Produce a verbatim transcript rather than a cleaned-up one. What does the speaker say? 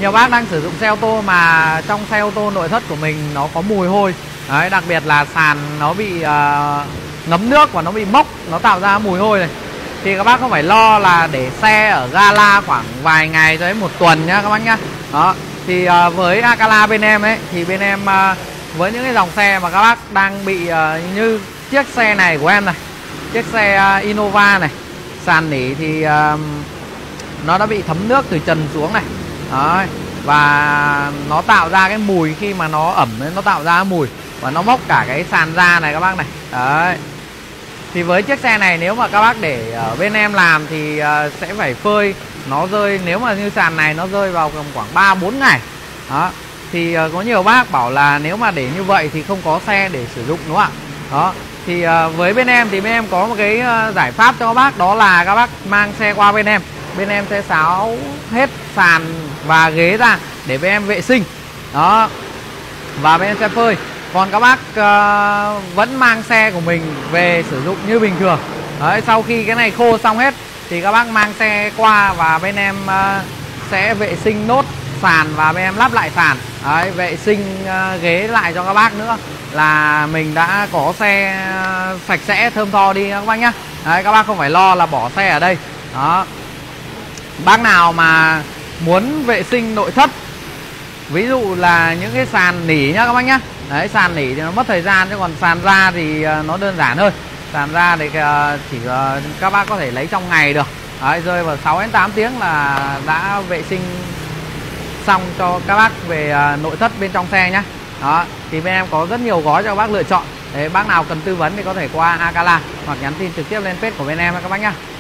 nhiều bác đang sử dụng xe ô tô mà trong xe ô tô nội thất của mình nó có mùi hôi. Đấy, đặc biệt là sàn nó bị uh, ngấm nước và nó bị mốc, nó tạo ra mùi hôi này. Thì các bác không phải lo là để xe ở gala khoảng vài ngày cho đến một tuần nhá các bác nhá. Đó, thì uh, với Acala bên em ấy, thì bên em uh, với những cái dòng xe mà các bác đang bị uh, như chiếc xe này của em này, chiếc xe uh, Innova này, sàn nỉ thì uh, nó đã bị thấm nước từ trần xuống này. Đấy, và nó tạo ra cái mùi, khi mà nó ẩm nó tạo ra mùi và nó mốc cả cái sàn da này các bác này. Đấy, thì với chiếc xe này nếu mà các bác để ở bên em làm thì uh, sẽ phải phơi nó rơi, nếu mà như sàn này nó rơi vào khoảng ba bốn ngày. Đó, thì uh, có nhiều bác bảo là nếu mà để như vậy thì không có xe để sử dụng đúng không ạ. Đó, thì uh, với bên em thì bên em có một cái uh, giải pháp cho các bác, đó là các bác mang xe qua bên em, bên em sẽ xáo hết sàn và ghế ra để bên em vệ sinh. Đó, và bên em sẽ phơi. Còn các bác uh, vẫn mang xe của mình về sử dụng như bình thường. Đấy, sau khi cái này khô xong hết thì các bác mang xe qua và bên em uh, sẽ vệ sinh nốt sàn và bên em lắp lại sàn. Đấy, vệ sinh uh, ghế lại cho các bác nữa là mình đã có xe uh, sạch sẽ thơm tho đi các bác nhá. Đấy, các bác không phải lo là bỏ xe ở đây. Đó, bác nào mà muốn vệ sinh nội thất, ví dụ là những cái sàn nỉ nhá các bác nhá. Đấy, sàn nỉ thì nó mất thời gian, chứ còn sàn da thì nó đơn giản hơn. Sàn da thì chỉ các bác có thể lấy trong ngày được. Đấy, rơi vào sáu đến tám tiếng là đã vệ sinh xong cho các bác về nội thất bên trong xe nhá. Đó, thì bên em có rất nhiều gói cho các bác lựa chọn. Đấy, bác nào cần tư vấn thì có thể qua Acala hoặc nhắn tin trực tiếp lên page của bên em các bác nhá.